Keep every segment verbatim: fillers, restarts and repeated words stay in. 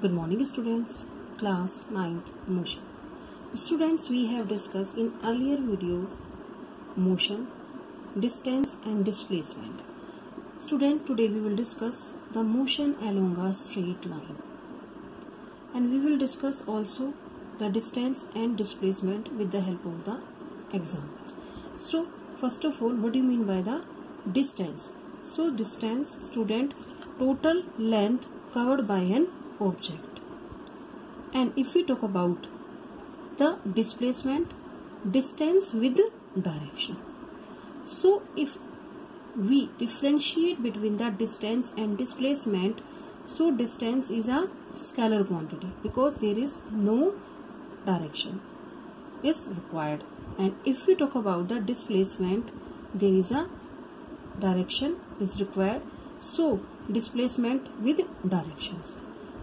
Good morning students, class ninth motion. Students, we have discussed in earlier videos motion, distance and displacement. Student, today we will discuss the motion along a straight line. And we will discuss also the distance and displacement with the help of the examples. So, first of all, what do you mean by the distance? So, distance, student, total length covered by an object. And if we talk about the displacement, distance with direction. So if we differentiate between the distance and displacement, so distance is a scalar quantity because there is no direction is required. And if we talk about the displacement, there is a direction is required. So displacement with directions.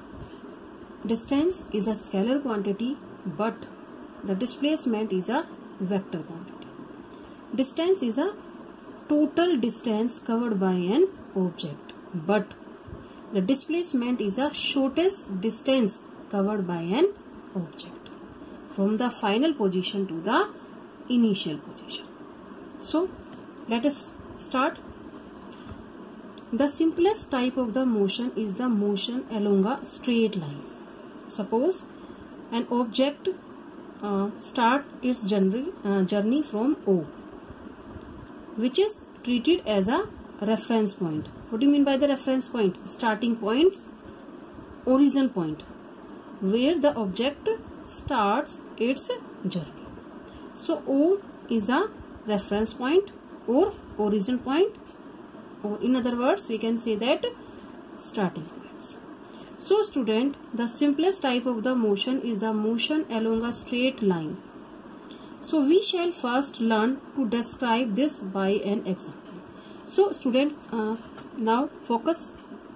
Distance is a scalar quantity, but the displacement is a vector quantity. Distance is a total distance covered by an object, but the displacement is a shortest distance covered by an object from the final position to the initial position. So let us start. The simplest type of the motion is the motion along a straight line. Suppose an object uh, start its journey, uh, journey from O, which is treated as a reference point. What do you mean by the reference point? Starting points, origin point, where the object starts its journey. So O is a reference point or origin point, or in other words we can say that starting points. So student, the simplest type of the motion is the motion along a straight line. So we shall first learn to describe this by an example. So student, uh, now focus.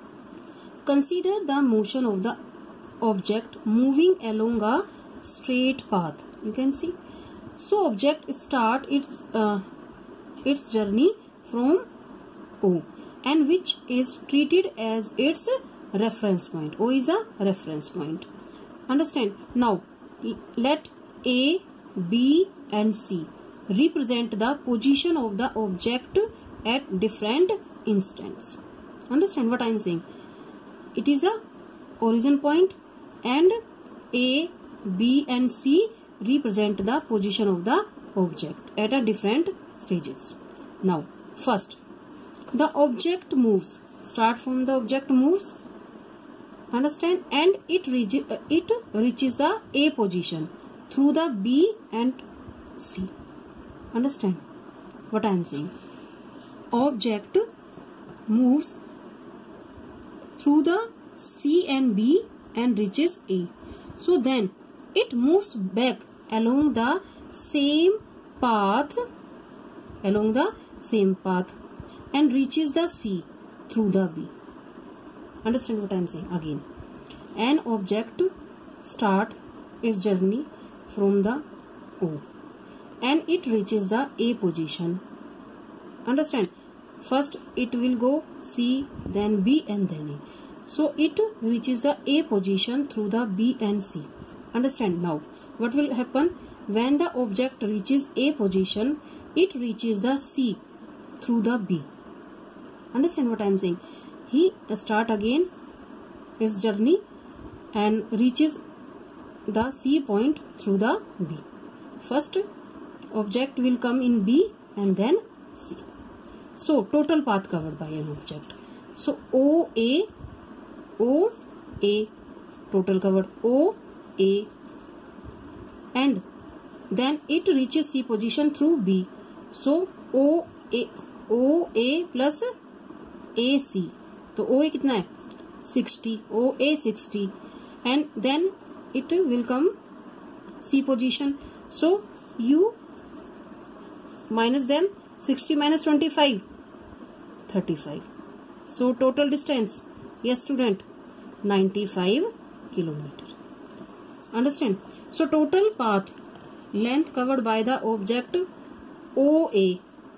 Consider the motion of the object moving along a straight path. You can see. So object start its uh, its journey from O, and which is treated as its reference point. O is a reference point. Understand? Now let A, B and C represent the position of the object at different instants. Understand what I am saying? It is a origin point, and A, B and C represent the position of the object at a different stages. Now first, the object moves. Start from the object moves. Understand? And it reaches uh, it reaches the A position through the B and C. Understand what I am saying? Object moves through the C and B and reaches A. So then it moves back along the same path, along the same path, and reaches the C through the B. Understand what I am saying? Again, an object start its journey from the O, and it reaches the A position. Understand? First it will go C, then B and then A. So it reaches the A position through the B and C. Understand? Now what will happen when the object reaches A position? It reaches the C through the B. Understand what I am saying? He start again his journey and reaches the C point through the B. First object will come in B and then C. So total path covered by an object. So O A, O A, total covered O A, and then it reaches C position through B. So O A, O A plus A C. तो O A कितना है? sixty. O A sixty. And then it will come C position. So you minus them. sixty minus twenty-five. thirty-five. So total distance. Yes student. ninety-five kilometer. Understand? So total path length covered by the object O A.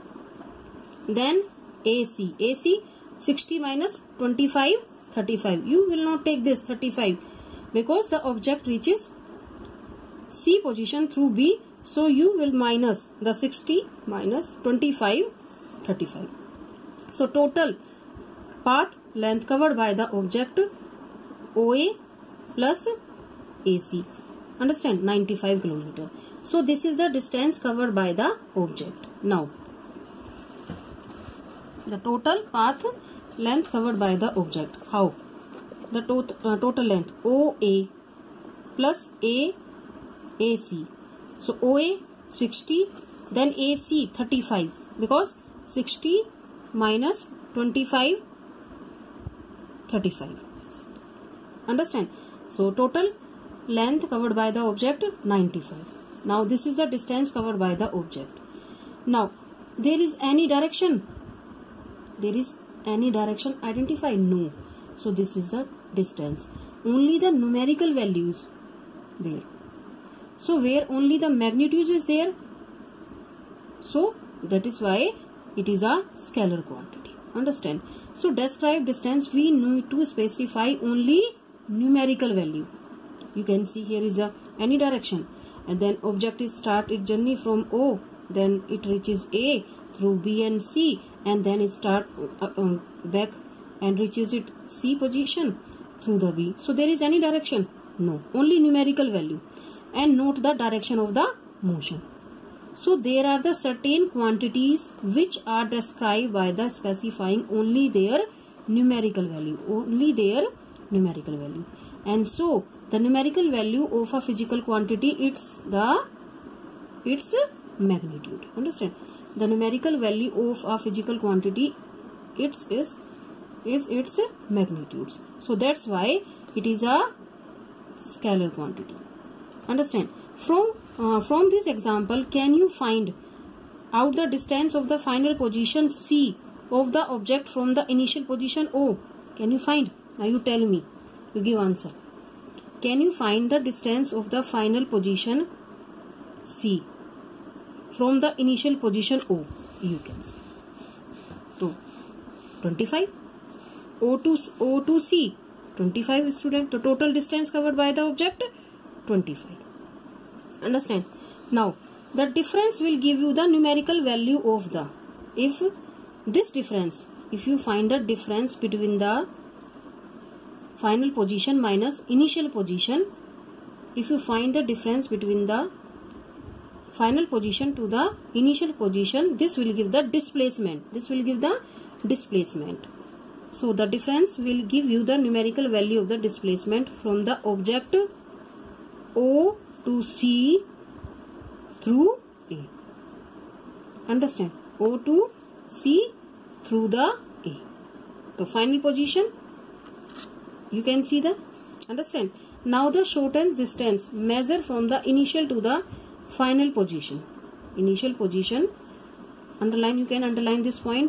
Then A C. A C sixty minus twenty-five, thirty-five. You will not take this thirty-five. because the object reaches C position through B. So you will minus the sixty minus twenty-five, thirty-five. So total path length covered by the object O A plus A C. Understand? ninety-five kilometer. So this is the distance covered by the object. Now the total path length covered by the object. How? The tot uh, total length O A plus A A C. So O A sixty, then A C thirty-five, because sixty minus twenty-five, thirty-five. Understand? So total length covered by the object ninety-five. Now this is the distance covered by the object. Now there is any direction. There is any direction identified? No. So this is the distance. Only the numerical values there. So where only the magnitude is there, so that is why it is a scalar quantity. Understand? So describe distance, we need to specify only numerical value. You can see here is a any direction, and then object is start its journey from O, then it reaches A through B and C, and then it start uh, um, back and reaches its C position through the B. So there is any direction? No, only numerical value. And note the direction of the motion. So there are the certain quantities which are described by the specifying only their numerical value, only their numerical value. And so the numerical value of a physical quantity, it's the its magnitude. Understand? The numerical value of a physical quantity, its is is its magnitudes. So that's why it is a scalar quantity. Understand? From uh, from this example, can you find out the distance of the final position C of the object from the initial position O? Can you find? Now you tell me. You give answer. Can you find the distance of the final position C from the initial position O? You can see. So twenty-five. O to O to C. twenty-five student. The total distance covered by the object twenty-five. Understand? Now the difference will give you the numerical value of the, if this difference, if you find the difference between the final position minus initial position, if you find the difference between the final position to the initial position, this will give the displacement. This will give the displacement. So the difference will give you the numerical value of the displacement from the object O to C through A. Understand? O to C through the A. The final position, you can see the, understand? Now the shortest distance measure from the initial to the final position. Initial position, underline, you can underline this point.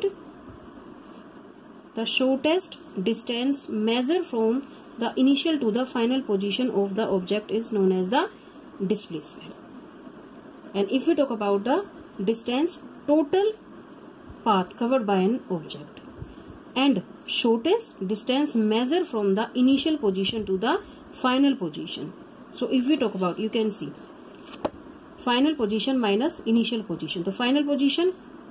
The shortest distance measure from the initial to the final position of the object is known as the displacement. And if we talk about the distance, total path covered by an object, and shortest distance measure from the initial position to the final position. So if we talk about, you can see final position minus initial position. The final position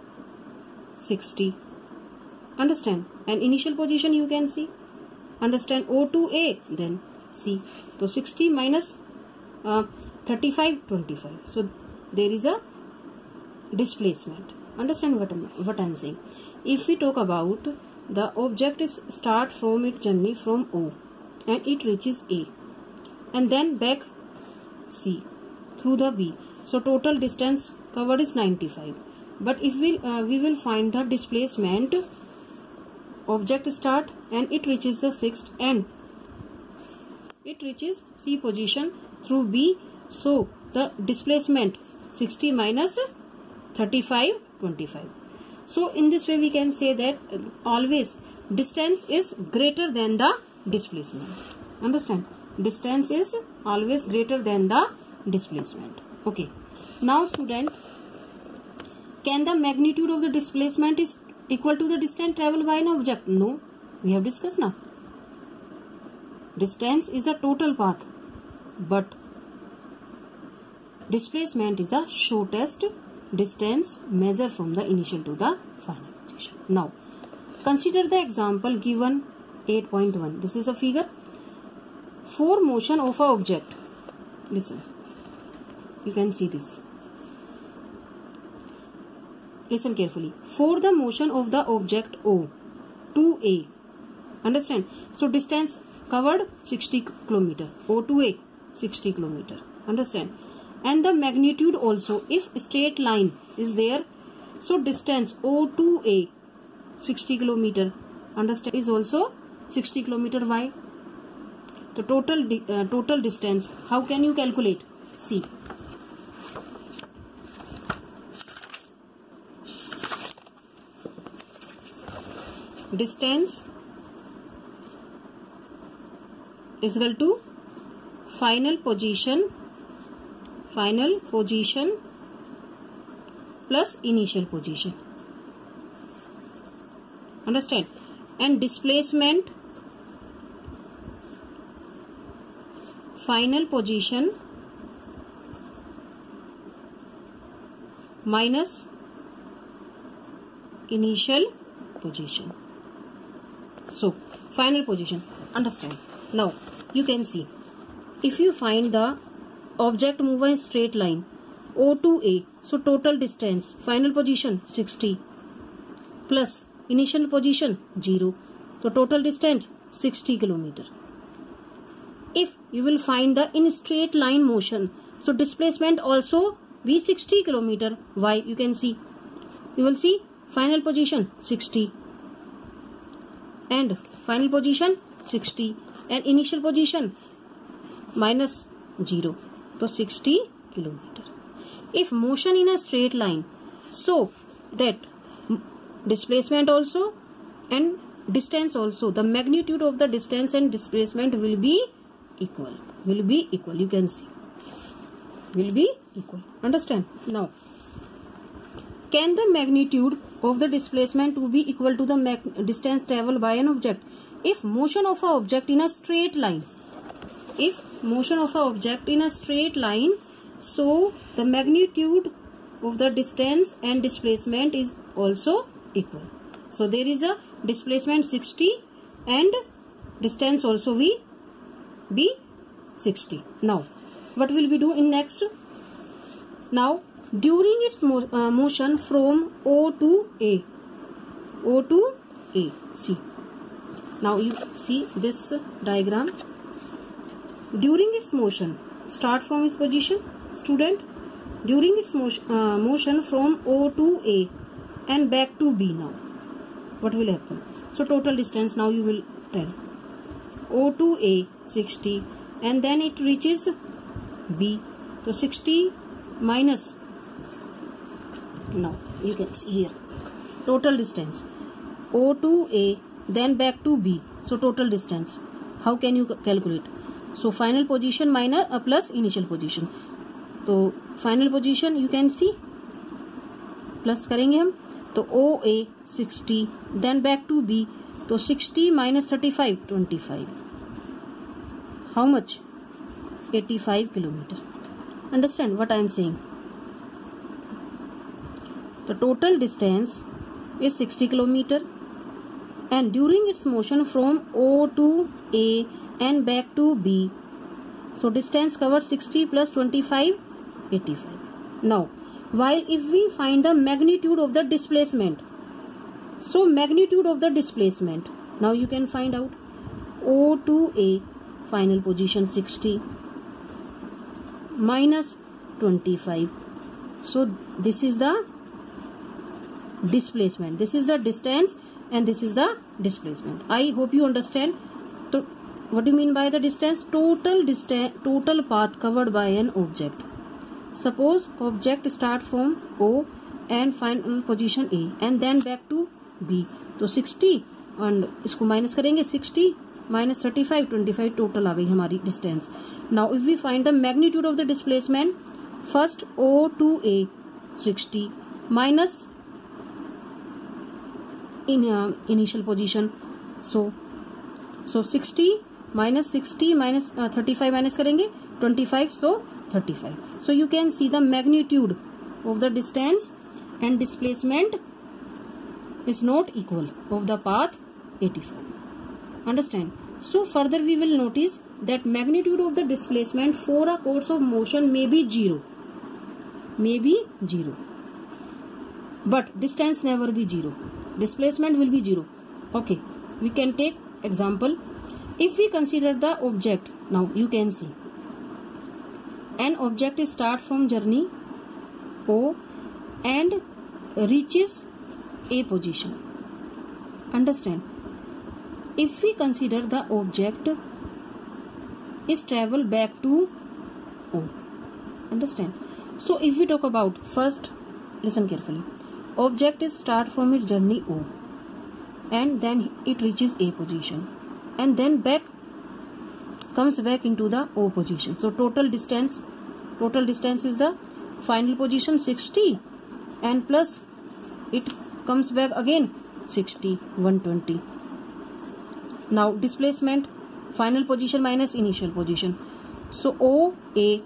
sixty. Understand? And initial position you can see. Understand? O to A, then C. So sixty minus uh, thirty-five, twenty-five. So there is a displacement. Understand what I'm, what I'm saying? If we talk about the object is start from its journey from O and it reaches A and then back C through the B. So total distance covered is ninety-five. But if we uh, we will find the displacement, object start and it reaches the sixth and it reaches C position through B. So the displacement sixty minus thirty-five, twenty-five. So in this way we can say that always distance is greater than the displacement. Understand? Distance is always greater than the displacement. Okay. Now student, can the magnitude of the displacement is equal to the distance traveled by an object? No. We have discussed now. distance is a total path, but displacement is the shortest distance measured from the initial to the final position. Now, consider the example given eight point one. This is a figure. For motion of an object, listen, you can see this. Listen carefully. For the motion of the object O to A, understand? So distance covered sixty kilometer. O to A sixty kilometer. Understand? And the magnitude also. If straight line is there, so distance O to A sixty kilometer. Understand? Is also sixty kilometer. Why? The total uh, total distance. How can you calculate? See. Distance is equal to final position final position plus initial position. Understand? And displacement final position minus initial position. So, final position. Understand? Now, you can see, if you find the object move in straight line O to A, so total distance, final position sixty plus initial position zero. So, total distance sixty kilometer. If you will find the in straight line motion, so displacement also be sixty kilometer. Why? You can see. You will see final position sixty. And final position sixty and initial position minus zero, so sixty kilometer. If motion in a straight line, so that displacement also and distance also, the magnitude of the distance and displacement will be equal, will be equal. You can see, will be equal. Understand? Now, can the magnitude of the displacement to be equal to the distance traveled by an object? If motion of an object in a straight line, if motion of an object in a straight line, so the magnitude of the distance and displacement is also equal. So there is a displacement sixty and distance also we be sixty. Now, what will we do in next? Now, during its mo uh, motion from O to A, O to A, see. Now you see this diagram. During its motion, start from its position, student. During its motion, uh, motion from O to A and back to B now, what will happen? So total distance now you will tell. O to A sixty and then it reaches B. So sixty minus, now you can see here, total distance O to A then back to B. So total distance, how can you calculate? So final position minus uh, plus initial position. So final position you can see, plus करेंगे हम, तो O A sixty then back to B. तो sixty minus thirty-five, twenty-five. How much? eighty-five kilometer. Understand what I am saying? The total distance is sixty kilometer and during its motion from O to A and back to B, so distance covered sixty plus twenty-five, eighty-five. Now, while if we find the magnitude of the displacement, so magnitude of the displacement, now you can find out O to A, final position sixty minus twenty-five. So this is the displacement, this is the distance and this is the displacement. I hope you understand. So what do you mean by the distance? Total distance, total path covered by an object. Suppose object start from O and final position A and then back to B. तो sixty and इसको minus करेंगे, sixty minus thirty-five, twenty-five total आ गई हमारी distance. Now if we find the magnitude of the displacement, first O to A sixty minus in uh, initial position, so so sixty minus sixty minus uh, thirty-five minus करेंगे twenty-five, so thirty-five. So you can see the magnitude of the distance and displacement is not equal of the path eighty-five. Understand? So further we will notice that magnitude of the displacement for a course of motion may be zero, may be zero, but distance never be zero. Displacement will be zero. Okay, we can take example. If we consider the object, now you can see an object is start from journey O and reaches A position. Understand? If we consider the object is travel back to O. Understand? So if we talk about first, listen carefully. Object is start from its journey O and then it reaches A position and then back comes back into the O position. So total distance, total distance is the final position sixty and plus it comes back again sixty, one hundred twenty. Now displacement, final position minus initial position. So O A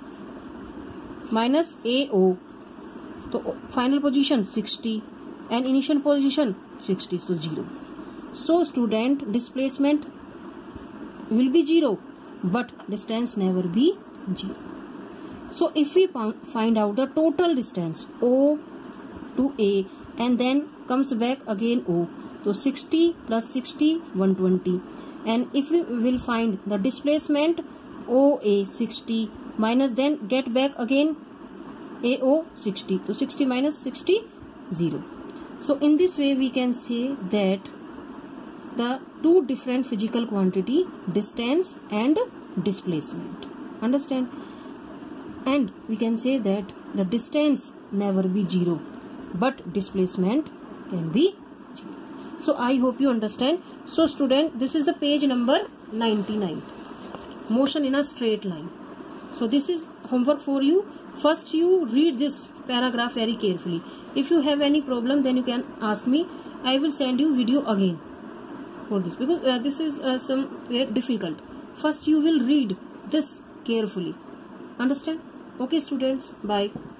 minus A O. So final position sixty and initial position sixty, so zero. So student, displacement will be zero, but distance never be zero. So if we find out the total distance O to A and then comes back again O, so sixty plus sixty, one hundred twenty. And if we will find the displacement O A sixty minus then get back again A O sixty, so sixty minus sixty, zero. So in this way we can say that the two different physical quantity, distance and displacement. Understand? And we can say that the distance never be zero, but displacement can be zero. So I hope you understand. So student, this is the page number ninety-nine. Motion in a straight line. So this is homework for you. First you read this paragraph very carefully. If you have any problem, then you can ask me. I will send you video again for this, because uh, this is uh, some very difficult. First you will read this carefully. Understand? Okay students, bye.